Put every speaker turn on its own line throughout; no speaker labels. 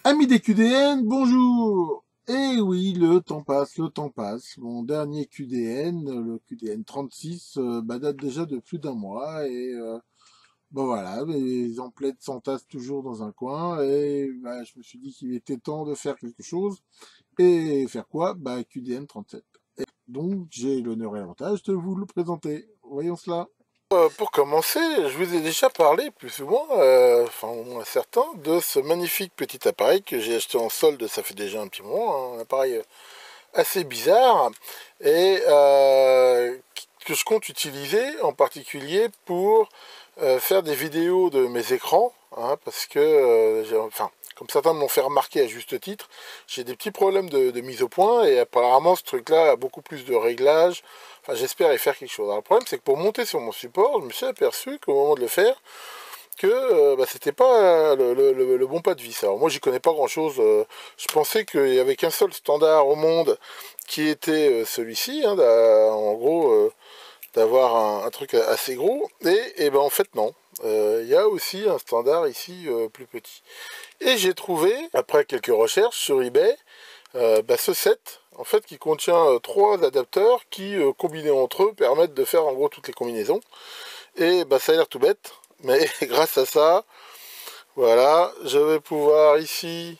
Amis des QDN, bonjour. Eh oui, le temps passe, le temps passe. Mon dernier QDN, le QDN 36, date déjà de plus d'un mois et bon voilà, les emplettes s'entassent toujours dans un coin et je me suis dit qu'il était temps de faire quelque chose. Et faire quoi? QDN 37. Et donc j'ai l'honneur et l'avantage de vous le présenter. Voyons cela. Pour commencer, je vous ai déjà parlé plus ou moins, enfin au moins certains, de ce magnifique petit appareil que j'ai acheté en solde, ça fait déjà un petit moment, hein, un appareil assez bizarre, et que je compte utiliser en particulier pour faire des vidéos de mes écrans, hein, parce que, enfin, comme certains me l'ont fait remarquer à juste titre, j'ai des petits problèmes de mise au point, et apparemment ce truc-là a beaucoup plus de réglages. Enfin, j'espère y faire quelque chose. Alors, le problème, c'est que pour monter sur mon support, je me suis aperçu qu'au moment de le faire, que c'était pas le bon pas de vis. Alors moi, j'y connais pas grand-chose. Je pensais qu'il y avait qu'un seul standard au monde qui était celui-ci, hein, en gros, d'avoir un truc assez gros. Et ben en fait, non. Il y a aussi un standard ici plus petit. Et j'ai trouvé, après quelques recherches sur eBay, ce set en fait qui contient trois adapteurs qui combinés entre eux permettent de faire en gros toutes les combinaisons. Et ça a l'air tout bête, mais grâce à ça, voilà, je vais pouvoir ici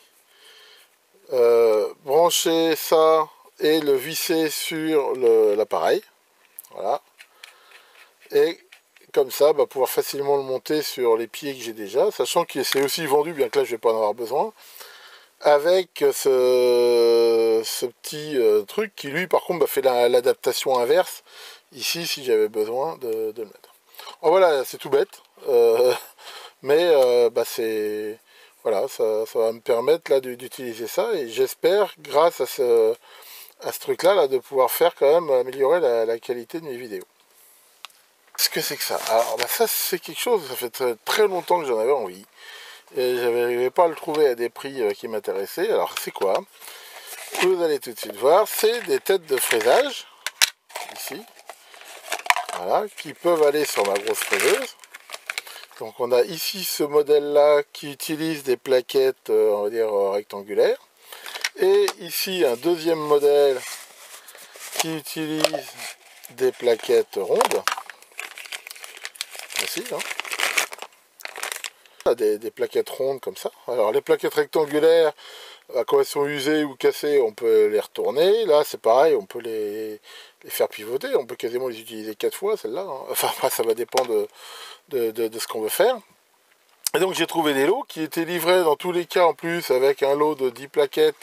brancher ça et le visser sur l'appareil. Voilà. Et comme ça, pouvoir facilement le monter sur les pieds que j'ai déjà, sachant que c'est aussi vendu, bien que là je vais pas en avoir besoin, avec ce petit truc qui lui par contre fait l'adaptation inverse, ici si j'avais besoin de le mettre. Oh, voilà, c'est tout bête, mais c'est... Voilà, ça va me permettre là d'utiliser ça et j'espère, grâce à ce truc-là, là, de pouvoir faire quand même améliorer la qualité de mes vidéos. Qu'est-ce que c'est que ça? Alors ça c'est quelque chose, ça fait très longtemps que j'en avais envie. Et je n'arrivais pas à le trouver à des prix qui m'intéressaient. Alors c'est quoi? Vous allez tout de suite voir, c'est des têtes de fraisage, ici, voilà, qui peuvent aller sur ma grosse fraiseuse. Donc on a ici ce modèle-là qui utilise des plaquettes, on va dire, rectangulaires. Et ici un deuxième modèle qui utilise des plaquettes rondes. Facile, hein? Des plaquettes rondes comme ça. Alors les plaquettes rectangulaires, quand elles sont usées ou cassées, on peut les retourner. Là c'est pareil, on peut les faire pivoter. On peut quasiment les utiliser 4 fois celles-là, hein. Enfin après ça va dépendre de ce qu'on veut faire. Et donc j'ai trouvé des lots qui étaient livrés dans tous les cas en plus avec un lot de 10 plaquettes,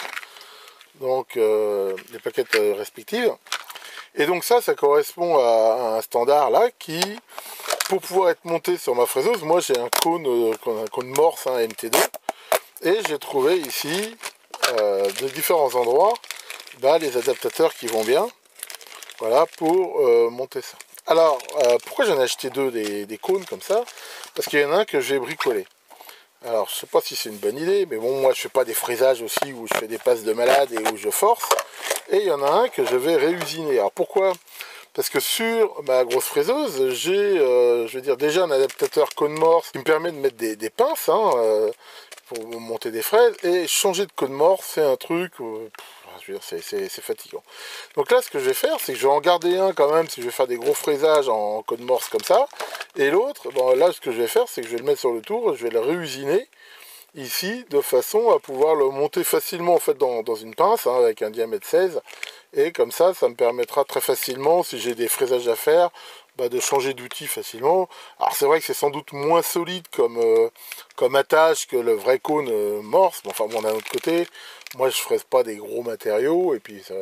donc les plaquettes respectives. Et donc ça correspond à un standard là qui, pour pouvoir être monté sur ma fraiseuse, moi j'ai un cône Morse, hein, MT2, et j'ai trouvé ici de différents endroits les adaptateurs qui vont bien, voilà, pour monter ça. Alors pourquoi j'en ai acheté deux des cônes comme ça? Parce qu'il y en a un que j'ai bricolé. Alors je sais pas si c'est une bonne idée, mais bon, moi je fais pas des fraisages aussi où je fais des passes de malade et où je force. Et il y en a un que je vais réusiner. Alors pourquoi? Parce que sur ma grosse fraiseuse, j'ai, je veux dire, déjà un adaptateur cône morse qui me permet de mettre des pinces, hein, pour monter des fraises. Et changer de cône morse, c'est un truc, je veux dire, c'est fatigant. Donc là, ce que je vais faire, c'est que je vais en garder un quand même si je vais faire des gros fraisages en cône morse comme ça. Et l'autre, bon, là, ce que je vais faire, c'est que je vais le mettre sur le tour, je vais le réusiner ici de façon à pouvoir le monter facilement en fait dans une pince, hein, avec un diamètre 16, et comme ça me permettra très facilement, si j'ai des fraisages à faire, de changer d'outil facilement. Alors c'est vrai que c'est sans doute moins solide comme attache que le vrai cône morse, mais enfin bon, d'un autre côté, moi je fraise pas des gros matériaux, et puis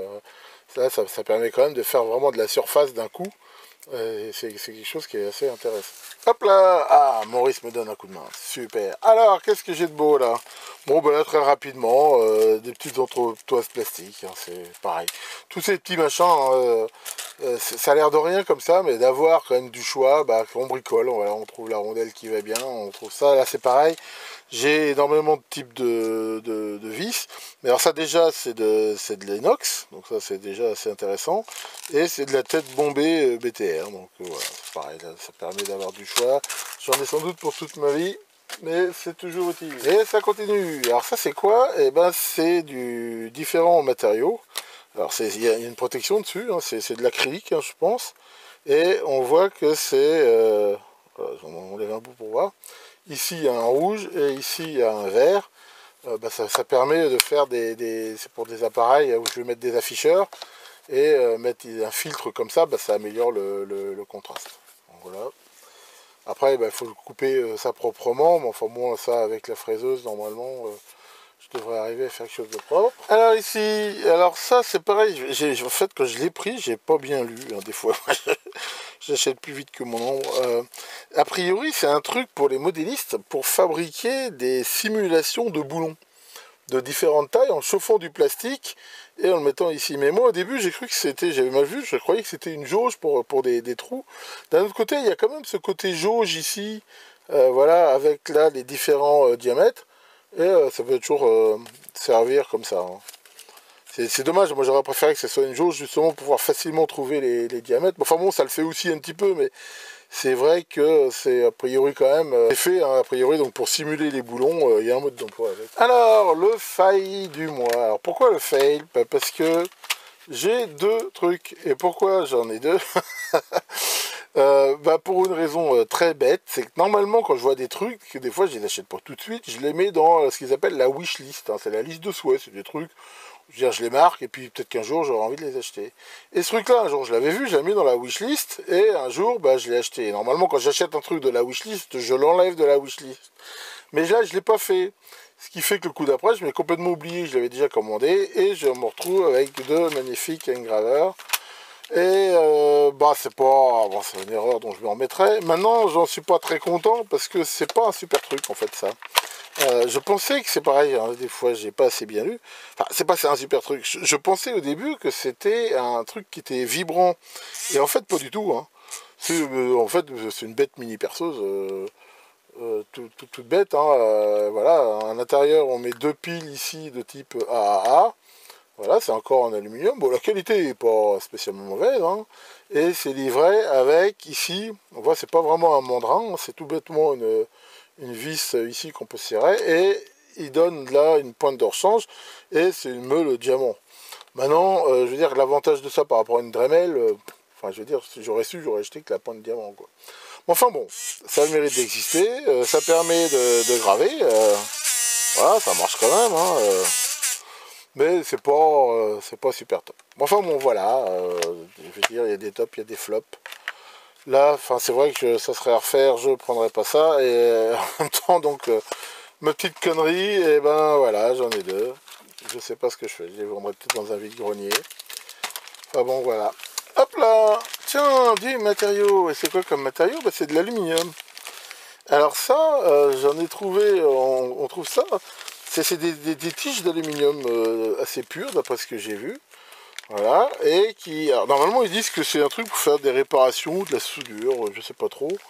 ça permet quand même de faire vraiment de la surface d'un coup. C'est quelque chose qui est assez intéressant. Hop là! Ah, Maurice me donne un coup de main. Super. Alors, qu'est-ce que j'ai de beau là? Bon, là, très rapidement, des petites entretoises plastiques, hein, c'est pareil. Tous ces petits machins, hein, ça a l'air de rien comme ça, mais d'avoir quand même du choix, on bricole, voilà, on trouve la rondelle qui va bien, on trouve ça, là c'est pareil. J'ai énormément de types de vis. Mais alors ça déjà c'est de l'inox, donc ça c'est déjà assez intéressant. Et c'est de la tête bombée BTR, donc voilà, c'est pareil, là, ça permet d'avoir du choix. J'en ai sans doute pour toute ma vie. mais c'est toujours utile. Et ça continue. Alors ça c'est quoi? Eh ben c'est du différents matériaux. Alors il y a une protection dessus, hein, c'est de l'acrylique, hein, je pense. Et on voit que c'est... voilà, j'en enlève un bout pour voir. Ici il y a un rouge et ici il y a un vert. Ça permet de faire c'est pour des appareils où je vais mettre des afficheurs. Et mettre un filtre comme ça, ça améliore le contraste. Donc, voilà. Après, il faut le couper ça proprement, mais enfin bon, ça avec la fraiseuse, normalement, je devrais arriver à faire quelque chose de propre. Alors ici, alors ça c'est pareil, en fait quand je l'ai pris, j'ai pas bien lu, hein, des fois, j'achète plus vite que mon ombre. A priori, c'est un truc pour les modélistes pour fabriquer des simulations de boulons de différentes tailles en chauffant du plastique et en le mettant ici. Mais moi au début j'ai cru que c'était, j'avais mal vu, je croyais que c'était une jauge pour des trous. D'un autre côté il y a quand même ce côté jauge ici, voilà, avec là les différents diamètres et ça peut toujours servir comme ça. Hein. C'est dommage, moi j'aurais préféré que ce soit une jauge justement pour pouvoir facilement trouver les diamètres. Enfin bon, ça le fait aussi un petit peu, mais c'est vrai que c'est a priori quand même fait, hein, a priori, donc pour simuler les boulons, il y a un mode d'emploi avec. Alors, le fail du mois. Alors pourquoi le fail? Parce que j'ai deux trucs. Et pourquoi j'en ai deux? Pour une raison très bête, c'est que normalement quand je vois des trucs, des fois je les achète pas tout de suite, je les mets dans ce qu'ils appellent la wish list, hein, c'est la liste de souhaits, c'est des trucs, je veux dire, je les marque et puis peut-être qu'un jour j'aurai envie de les acheter. Et ce truc là, un jour je l'avais vu, je l'ai mis dans la wish list et un jour je l'ai acheté. Et normalement quand j'achète un truc de la wish list, je l'enlève de la wish list. Mais là je l'ai pas fait. Ce qui fait que le coup d'après, je m'ai complètement oublié, je l'avais déjà commandé et je me retrouve avec deux magnifiques engraveurs. Et c'est pas, bon, c'est une erreur dont je me remettrai. Maintenant, j'en suis pas très content parce que c'est pas un super truc en fait ça. Je pensais que c'est pareil, hein, des fois j'ai pas assez bien lu. Enfin, c'est un super truc. Je pensais au début que c'était un truc qui était vibrant et en fait pas du tout. Hein. En fait c'est une bête mini perceuse. Toute bête, hein, voilà, à l'intérieur on met deux piles ici de type AAA, voilà, c'est encore en aluminium, bon la qualité n'est pas spécialement mauvaise, hein, et c'est livré avec, ici, on voit c'est pas vraiment un mandrin, c'est tout bêtement une vis ici qu'on peut serrer, et il donne là une pointe de rechange, et c'est une meule diamant. Maintenant, je veux dire, l'avantage de ça par rapport à une Dremel, enfin je veux dire, si j'aurais su, j'aurais acheté que la pointe de diamant, quoi. Enfin bon, ça a le mérite d'exister, ça permet de graver, voilà, ça marche quand même, hein, mais c'est pas super top. Enfin bon, voilà, je veux dire, il y a des tops, il y a des flops. Là, c'est vrai que ça serait à refaire, je prendrais pas ça, et en même temps, donc, ma petite connerie, et ben voilà, j'en ai deux. Je sais pas ce que je fais, je les vendrai peut-être dans un vide-grenier. Enfin bon, voilà. Hop là, tiens, du matériau. Et c'est quoi comme matériau? C'est de l'aluminium. Alors ça, j'en ai trouvé, on trouve ça, c'est des tiges d'aluminium assez pures, d'après ce que j'ai vu. Voilà, et qui, alors, normalement ils disent que c'est un truc pour faire des réparations, de la soudure, je sais pas trop.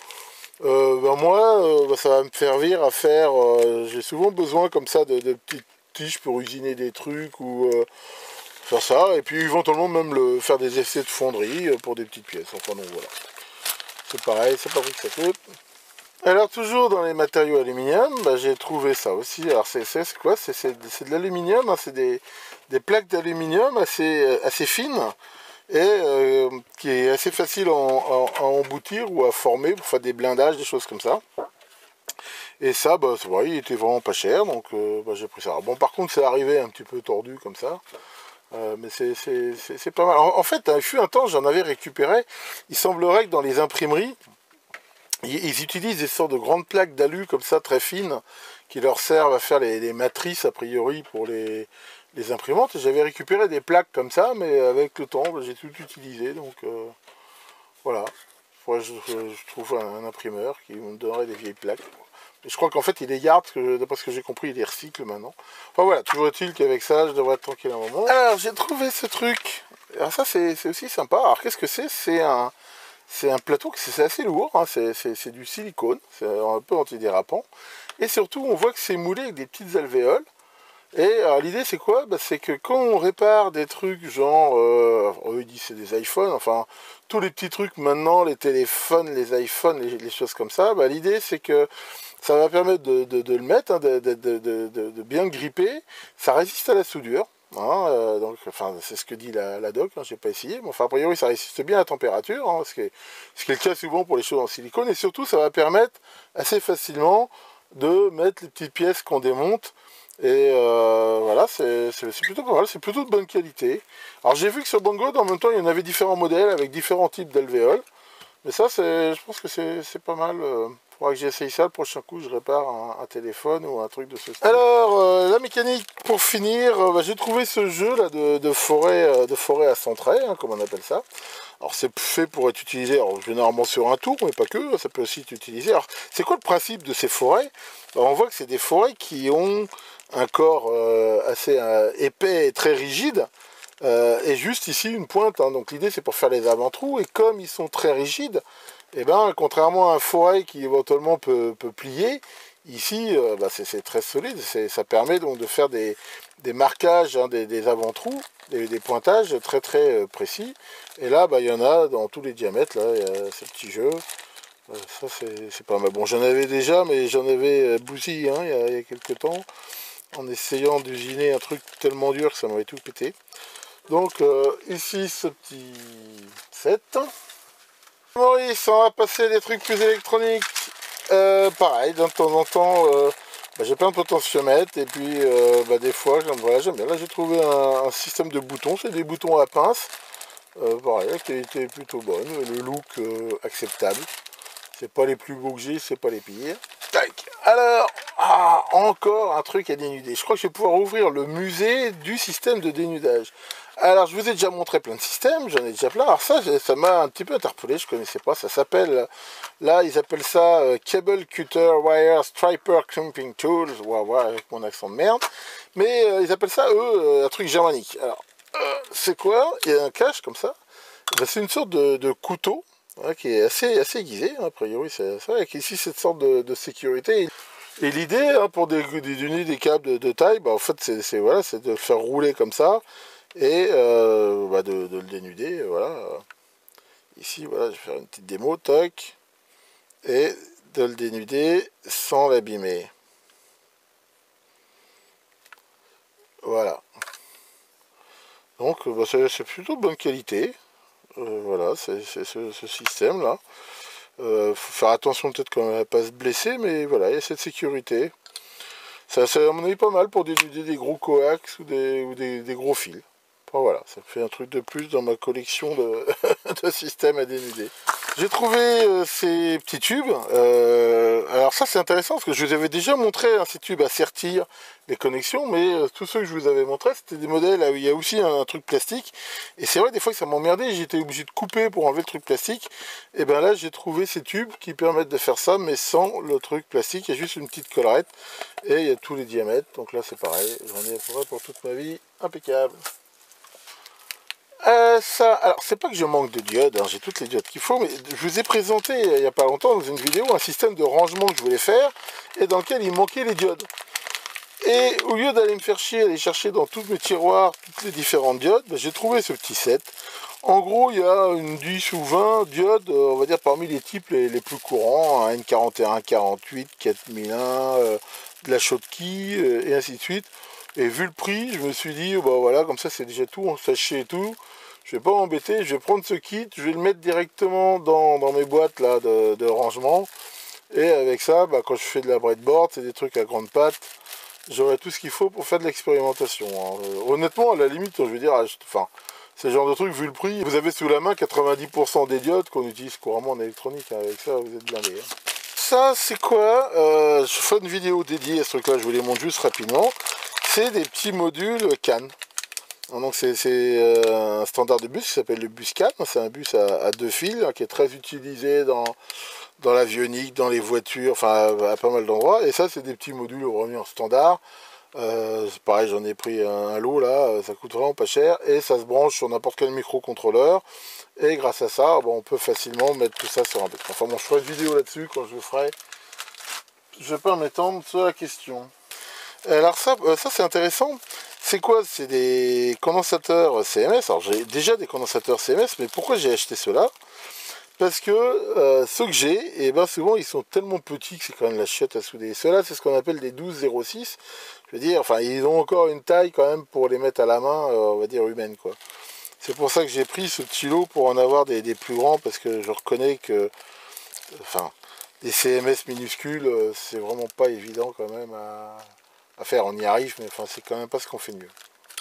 Moi, ça va me servir à faire, j'ai souvent besoin comme ça de petites tiges pour usiner des trucs ou faire ça, et puis éventuellement même faire des essais de fonderie pour des petites pièces. Enfin non, voilà. C'est pareil, c'est pas vrai que ça coûte. Alors toujours dans les matériaux aluminium, j'ai trouvé ça aussi. Alors c'est quoi? C'est de l'aluminium, hein, c'est des plaques d'aluminium assez fines et qui est assez facile à emboutir ou à former pour faire des blindages, des choses comme ça. Et ça, c'est vrai, il était vraiment pas cher, donc j'ai pris ça. Bon, par contre, c'est arrivé un petit peu tordu comme ça. Mais c'est pas mal. En fait, il fut un temps, j'en avais récupéré. Il semblerait que dans les imprimeries, ils utilisent des sortes de grandes plaques d'alu comme ça, très fines, qui leur servent à faire les matrices, a priori, pour les imprimantes. J'avais récupéré des plaques comme ça, mais avec le temps, j'ai tout utilisé. Donc voilà. Faudrait que je trouve un imprimeur qui me donnerait des vieilles plaques. Et je crois qu'en fait, il les garde, d'après ce que j'ai compris, il les recycle maintenant. Enfin voilà, toujours est-il qu'avec ça, je devrais être tranquille un moment. Alors, j'ai trouvé ce truc. Alors ça, c'est aussi sympa. Alors, qu'est-ce que c'est? C'est un plateau qui c'est assez lourd, hein, c'est du silicone, c'est un peu antidérapant. Et surtout, on voit que c'est moulé avec des petites alvéoles. Et l'idée c'est quoi? Bah, c'est que quand on répare des trucs genre, eux ils disent c'est des iPhones, enfin tous les petits trucs maintenant, les téléphones, les iPhones, les choses comme ça, bah, l'idée c'est que ça va permettre de le mettre, hein, de bien le gripper, ça résiste à la soudure. Hein, donc, enfin, c'est ce que dit la doc, hein, j'ai pas essayé, mais enfin, a priori, ça résiste bien à la température, hein, ce qui est le cas souvent pour les choses en silicone, et surtout, ça va permettre assez facilement de mettre les petites pièces qu'on démonte, et voilà, c'est plutôt pas mal, c'est plutôt de bonne qualité. Alors, j'ai vu que sur Banggood, en même temps, il y en avait différents modèles avec différents types d'alvéoles, mais ça, je pense que c'est pas mal. Faudra que j'essaye ça le prochain coup, je répare un téléphone ou un truc de ce style. Alors, la mécanique, pour finir, bah, j'ai trouvé ce jeu là de forêt à centrer, hein, comme on appelle ça. Alors c'est fait pour être utilisé alors, généralement sur un tour, mais pas que, ça peut aussi être utilisé. Alors c'est quoi le principe de ces forêts? Alors, on voit que c'est des forêts qui ont un corps assez épais et très rigide, et juste ici une pointe, hein. Donc l'idée c'est pour faire les avant-trous, et comme ils sont très rigides, et ben contrairement à un forêt qui éventuellement peut plier, ici bah, c'est très solide, ça permet donc de faire des marquages, hein, des avant-trous, des pointages très très précis, et là bah, il y en a dans tous les diamètres, là il y a ces petits jeux. Ça c'est pas mal. Bon, j'en avais déjà, mais j'en avais bousillé hein, il y a quelques temps, en essayant d'usiner un truc tellement dur que ça m'avait tout pété. Donc ici ce petit set. Maurice, on va passer des trucs plus électroniques. Pareil, de temps en temps, bah, j'ai plein de potentiomètres et puis bah, des fois, voilà, j'aime bien. Là, j'ai trouvé un système de boutons, c'est des boutons à pince. Pareil, la qualité est plutôt bonne, le look acceptable. C'est pas les plus beaux que j'ai, c'est pas les pires. Tac. Alors, encore un truc à dénuder. Je crois que je vais pouvoir ouvrir le musée du système de dénudage. Alors, je vous ai déjà montré plein de systèmes, j'en ai déjà plein. Alors ça m'a un petit peu interpellé, je connaissais pas. Ça s'appelle, là, ils appellent ça Cable Cutter Wire Striper Crimping Tools. On va voir avec mon accent de merde. Mais ils appellent ça, eux, un truc germanique. Alors, c'est quoi? Il y a un cache comme ça. Ben, c'est une sorte de couteau. Ouais, qui est assez aiguisé, hein, a priori, c'est vrai, avec ici cette sorte de sécurité. Et l'idée, hein, pour dénuder des câbles de taille, bah, en fait, c'est voilà, de le faire rouler comme ça, et bah, de le dénuder, voilà. Ici, voilà, je vais faire une petite démo, toc, et de le dénuder sans l'abîmer. Voilà. Donc, bah, c'est plutôt de bonne qualité. Voilà, c'est ce système-là. Faut faire attention peut-être qu'on ne va pas se blesser, mais voilà, il y a cette sécurité. Ça, à mon avis, pas mal pour dénuder des gros coax ou des gros fils. Enfin, voilà, ça fait un truc de plus dans ma collection de systèmes à dénuder. J'ai trouvé ces petits tubes. Alors ça c'est intéressant parce que je vous avais déjà montré hein, ces tubes à sertir les connexions, mais tous ceux que je vous avais montré c'était des modèles où il y a aussi un truc plastique. Et c'est vrai des fois que ça m'emmerdait, j'étais obligé de couper pour enlever le truc plastique. Et bien là j'ai trouvé ces tubes qui permettent de faire ça, mais sans le truc plastique. Il y a juste une petite collerette et il y a tous les diamètres. Donc là c'est pareil, j'en ai à peu près pour toute ma vie, impeccable. Alors c'est pas que je manque de diodes, hein, j'ai toutes les diodes qu'il faut, mais je vous ai présenté il n'y a pas longtemps dans une vidéo un système de rangement que je voulais faire et dans lequel il manquait les diodes. Et au lieu d'aller me faire chier, aller chercher dans tous mes tiroirs toutes les différentes diodes, ben, j'ai trouvé ce petit set. En gros, il y a une 10 ou 20 diodes, on va dire parmi les types les plus courants, hein, N41, 48, 4001, de la Schottky et ainsi de suite. Et vu le prix, je me suis dit, bah voilà, comme ça c'est déjà tout, sachet et tout. Je vais pas m'embêter, je vais prendre ce kit, je vais le mettre directement dans mes boîtes là de rangement. Et avec ça, bah, quand je fais de la breadboard, c'est des trucs à grande patte. J'aurai tout ce qu'il faut pour faire de l'expérimentation. Hein. Honnêtement, à la limite, je veux dire, enfin, c'est le genre de truc, vu le prix, vous avez sous la main 90% des diodes qu'on utilise couramment en électronique. Hein. Avec ça, vous êtes blindés. Hein. Ça, c'est quoi? Je fais une vidéo dédiée à ce truc-là, je vous les montre juste rapidement. C'est des petits modules CAN. Donc c'est un standard de bus qui s'appelle le bus CAN. C'est un bus à deux fils hein, qui est très utilisé dans l'avionique, dans les voitures, enfin à pas mal d'endroits. Et ça, c'est des petits modules remis en standard. C'est pareil, j'en ai pris un lot là, ça coûte vraiment pas cher. Et ça se branche sur n'importe quel microcontrôleur. Et grâce à ça, bon, on peut facilement mettre tout ça sur un bus. Enfin bon, je ferai une vidéo là-dessus quand je le ferai. Je vais pas m'étendre sur la question. Alors ça c'est intéressant. C'est quoi? C'est des condensateurs CMS. Alors j'ai déjà des condensateurs CMS, mais pourquoi j'ai acheté ceux-là? Parce que ceux que j'ai, et ben souvent ils sont tellement petits que c'est quand même la chiotte à souder. Ceux-là, c'est ce qu'on appelle des 12-06. Je veux dire, enfin, ils ont encore une taille quand même pour les mettre à la main, on va dire humaine, quoi. C'est pour ça que j'ai pris ce petit lot pour en avoir des plus grands, parce que je reconnais que, enfin, des CMS minuscules, c'est vraiment pas évident quand même à faire. On y arrive, mais enfin, c'est quand même pas ce qu'on fait de mieux.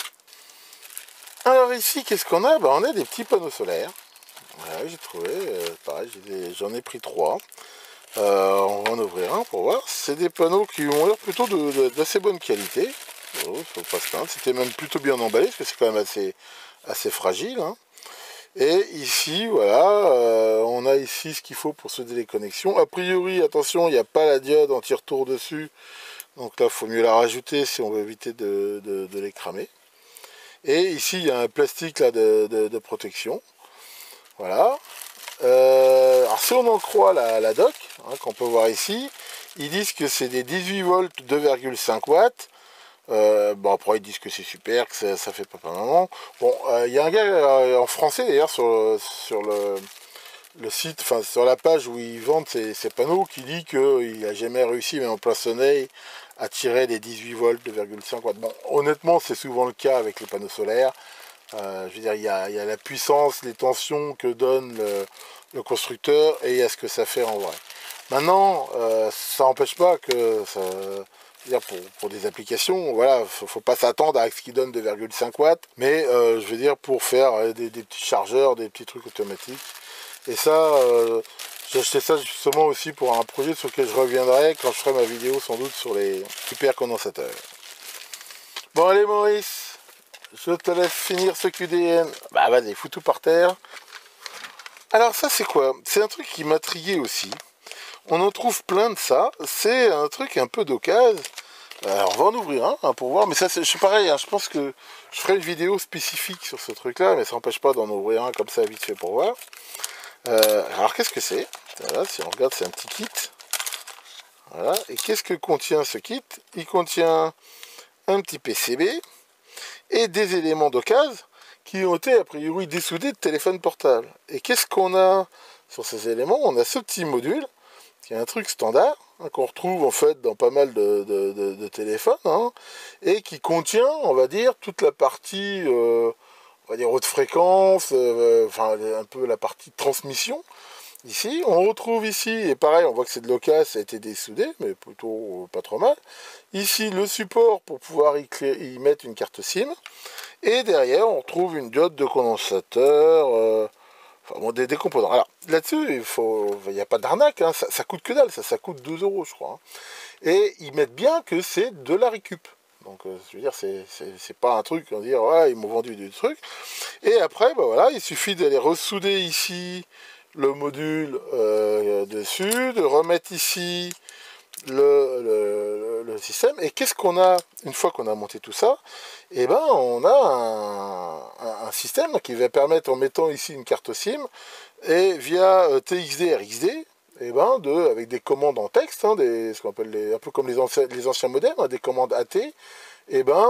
Alors ici, qu'est-ce qu'on a? Ben, on a des petits panneaux solaires. Voilà, j'ai trouvé, pareil, j'en ai pris 3. On va en ouvrir un pour voir. C'est des panneaux qui ont l'air plutôt d'assez bonne qualité. Oh, faut pas se plaindre. C'était même plutôt bien emballé, parce que c'est quand même assez fragile, hein. Et ici, voilà, on a ici ce qu'il faut pour souder les connexions. A priori, attention, il n'y a pas la diode anti-retour dessus. Donc là, il faut mieux la rajouter si on veut éviter de les cramer. Et ici, il y a un plastique là, de protection. Voilà. Alors si on en croit la doc, hein, qu'on peut voir ici, ils disent que c'est des 18 volts 2,5 watts. Bon, après ils disent que c'est super, que ça fait pas mal. Bon, il y a un gars en français d'ailleurs sur le site, enfin sur la page où ils vendent ces panneaux, qui dit qu'il n'a jamais réussi, même en plein soleil, à tirer des 18 volts 2,5 watts. Bon, honnêtement, c'est souvent le cas avec les panneaux solaires. Je veux dire, il y a la puissance, les tensions que donne le constructeur, et il y a ce que ça fait en vrai. Maintenant, ça n'empêche pas que ça, dire pour des applications, voilà, faut pas s'attendre à ce qui donne 2,5 watts, mais je veux dire pour faire des petits chargeurs, des petits trucs automatiques. Et ça, j'ai acheté ça justement aussi pour un projet sur lequel je reviendrai quand je ferai ma vidéo sans doute sur les super condensateurs. Bon allez Maurice, je te laisse finir ce QDN. Bah vas-y, fous tout par terre. Alors ça c'est quoi? C'est un truc qui m'intriguait aussi. On en trouve plein de ça. C'est un truc un peu d'occasion. Alors on va en ouvrir un hein, pour voir. Mais ça c'est pareil, hein, je pense que je ferai une vidéo spécifique sur ce truc là. Mais ça n'empêche pas d'en ouvrir un comme ça vite fait pour voir. Alors qu'est-ce que c'est? Voilà, si on regarde, c'est un petit kit. Voilà. Et qu'est-ce que contient ce kit? Il contient un petit PCB et des éléments d'occasion qui ont été a priori dessoudés de téléphone portable. Et qu'est-ce qu'on a sur ces éléments? On a ce petit module qui est un truc standard hein, qu'on retrouve en fait dans pas mal de téléphones hein, et qui contient, on va dire, toute la partie on va dire haute fréquence, enfin un peu la partie transmission. Ici, on retrouve ici, et pareil, on voit que c'est de l'occasion, ça a été dessoudé, mais plutôt pas trop mal. Ici, le support pour pouvoir y mettre une carte SIM. Et derrière, on retrouve une diode de condensateur, enfin bon, des composants. Alors, là-dessus, il n'y a pas d'arnaque, hein, ça coûte que dalle, ça coûte 2 euros, je crois. Hein. Et ils mettent bien que c'est de la récup. Donc, je veux dire, c'est pas un truc, on va dire, ouais, ils m'ont vendu du truc. Et après, bah voilà, il suffit d'aller ressouder ici le module dessus, de remettre ici le système. Et qu'est-ce qu'on a une fois qu'on a monté tout ça? Eh ben, on a un système qui va permettre, en mettant ici une carte SIM, et via TXD, RXD, et ben avec des commandes en texte, hein, ce qu'on appelle un peu comme les anciens modems, hein, des commandes AT, et ben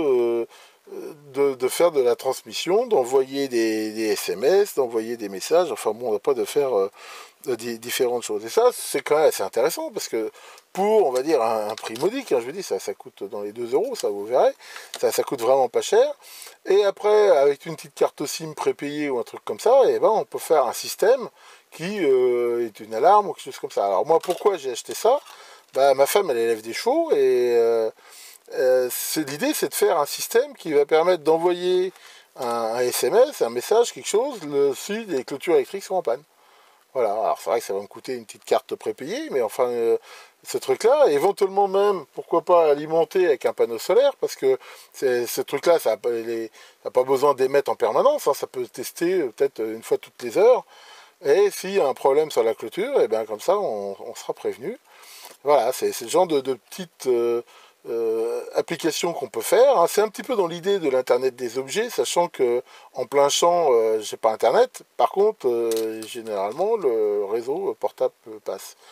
de faire de la transmission, d'envoyer des SMS, d'envoyer des messages, enfin bon, on n'a pas de faire différentes choses. Et ça, c'est quand même assez intéressant, parce que pour, on va dire, un prix modique, hein, je vous dis, ça coûte dans les 2 euros, ça vous verrez, ça coûte vraiment pas cher. Et après, avec une petite carte SIM prépayée ou un truc comme ça, et ben, on peut faire un système qui est une alarme ou quelque chose comme ça. Alors moi, pourquoi j'ai acheté ça? Bah, ma femme, elle élève des chevaux, et l'idée, c'est de faire un système qui va permettre d'envoyer un SMS, un message, quelque chose, si les clôtures électriques sont en panne. Voilà, alors c'est vrai que ça va me coûter une petite carte prépayée, mais enfin, ce truc-là, éventuellement même, pourquoi pas alimenter avec un panneau solaire, parce que ce truc-là, ça n'a pas besoin d'émettre en permanence, hein, ça peut tester peut-être une fois toutes les heures, et s'il y a un problème sur la clôture, et bien comme ça, on sera prévenu. Voilà, c'est le genre de petites applications qu'on peut faire. Hein. C'est un petit peu dans l'idée de l'Internet des objets, sachant que en plein champ, j'ai pas Internet. Par contre, généralement, le réseau portable passe.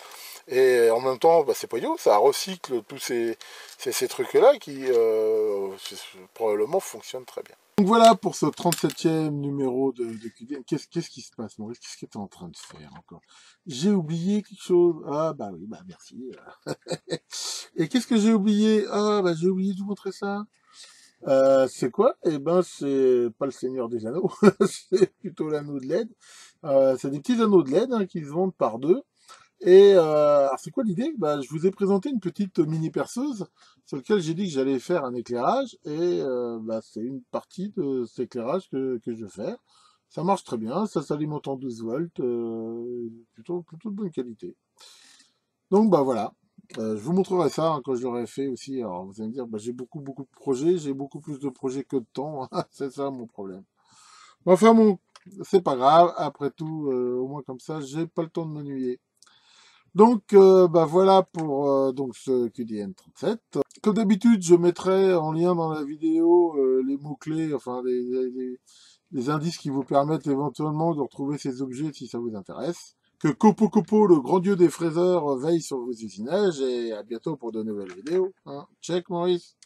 Et en même temps, bah, c'est pas idiot, ça recycle tous ces trucs-là qui probablement fonctionnent très bien. Donc voilà pour ce 37e numéro de QDM. Qu'est-ce qui se passe, Maurice? Qu'est-ce que tu es en train de faire encore? J'ai oublié quelque chose. Ah bah oui, bah merci. Et qu'est-ce que j'ai oublié? Ah bah j'ai oublié de vous montrer ça. C'est quoi? Eh ben c'est pas le Seigneur des Anneaux, c'est plutôt l'anneau de LED. C'est des petits anneaux de LED hein, qui se vendent par deux. Et alors c'est quoi l'idée? Bah, je vous ai présenté une petite mini perceuse sur laquelle j'ai dit que j'allais faire un éclairage et bah, c'est une partie de cet éclairage que je vais faire. Ça marche très bien, ça s'alimente en 12 volts, plutôt de bonne qualité. Donc bah voilà, je vous montrerai ça hein, quand je l'aurai fait aussi. Alors vous allez me dire, bah, j'ai beaucoup de projets, j'ai beaucoup plus de projets que de temps, c'est ça mon problème. Enfin bon, c'est pas grave, après tout, au moins comme ça, j'ai pas le temps de m'ennuyer. Donc, bah voilà pour donc ce QDN 37. Comme d'habitude, je mettrai en lien dans la vidéo les mots-clés, enfin les indices qui vous permettent éventuellement de retrouver ces objets si ça vous intéresse. Que Copo Copo, le grand dieu des fraiseurs, veille sur vos usinages et à bientôt pour de nouvelles vidéos. Hein. Check Maurice.